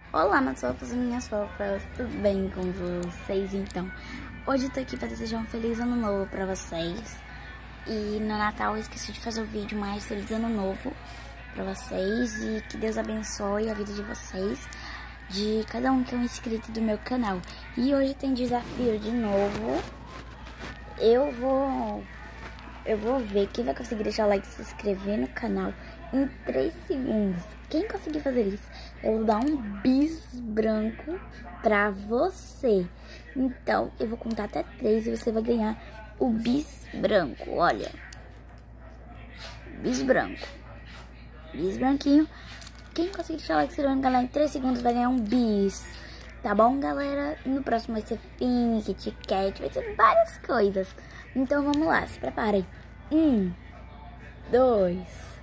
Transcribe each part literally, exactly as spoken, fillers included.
Olá, meus fofos e minhas fofas, tudo bem com vocês? Então, hoje eu tô aqui pra desejar um feliz ano novo pra vocês. E no Natal eu esqueci de fazer o vídeo, mas feliz ano novo pra vocês. E que Deus abençoe a vida de vocês, de cada um que é um inscrito do meu canal. E hoje tem desafio de novo. Eu vou... Eu vou ver quem vai conseguir deixar o like e se inscrever no canal em três segundos. Quem conseguir fazer isso, eu vou dar um bis branco pra você. Então, eu vou contar até três e você vai ganhar o bis branco. Olha. Bis branco. Bis branquinho. Quem conseguir deixar o like e se inscrever no canal em três segundos vai ganhar um bis. Tá bom, galera? No próximo vai ser Fini, Kit Kat, vai ser várias coisas. Então vamos lá, se preparem. Um, dois,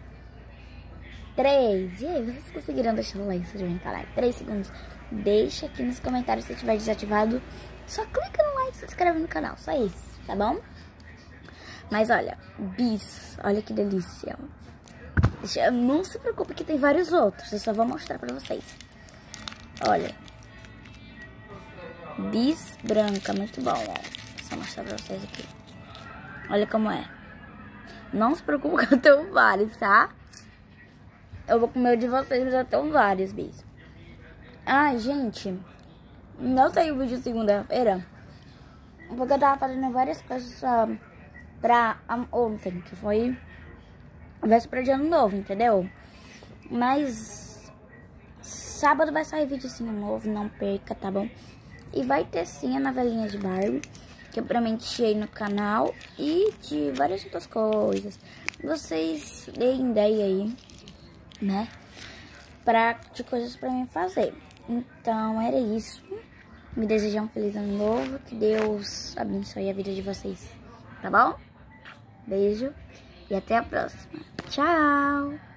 três. E aí, vocês conseguiram deixar o like se inscrever no canal em três segundos? Deixa aqui nos comentários se tiver desativado. Só clica no like e se inscreve no canal, só isso, tá bom? Mas olha, bis, olha que delícia. Deixa, não se preocupe que tem vários outros, eu só vou mostrar pra vocês. Olha. Bis branca, muito bom, ó. Vou só mostrar pra vocês aqui. Olha como é. Não se preocupe que eu tenho vários, tá? Eu vou comer o de vocês, mas eu tenho vários bis. Ai, gente. Não saiu o vídeo segunda-feira, porque eu tava fazendo várias coisas uh, pra um, ontem, que foi véspera de ano novo, entendeu? Mas sábado vai sair videozinho novo, não perca, tá bom? E vai ter sim a novelinha de Barbie, que eu prometi no canal, e de várias outras coisas. Vocês deem ideia aí, né? Pra, de coisas pra mim fazer. Então, era isso. Me desejar um feliz ano novo. Que Deus abençoe a vida de vocês. Tá bom? Beijo. E até a próxima. Tchau!